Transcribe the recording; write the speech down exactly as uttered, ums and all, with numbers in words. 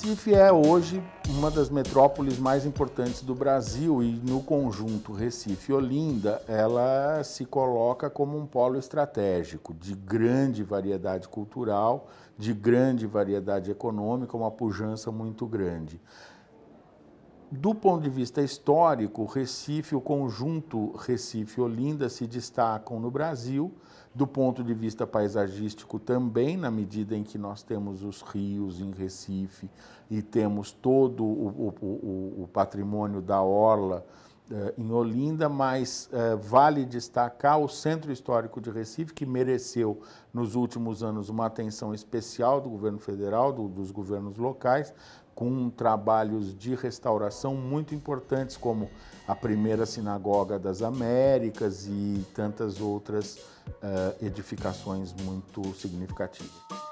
Recife é hoje uma das metrópoles mais importantes do Brasil e no conjunto Recife e Olinda ela se coloca como um polo estratégico de grande variedade cultural, de grande variedade econômica, uma pujança muito grande. Do ponto de vista histórico, Recife, o conjunto Recife e Olinda se destacam no Brasil, do ponto de vista paisagístico também, na medida em que nós temos os rios em Recife e temos todo o, o, o, o patrimônio da orla eh, em Olinda, mas eh, vale destacar o Centro Histórico de Recife, que mereceu nos últimos anos uma atenção especial do governo federal, do, dos governos locais, com trabalhos de restauração muito importantes, como a primeira Sinagoga das Américas e tantas outras uh, edificações muito significativas.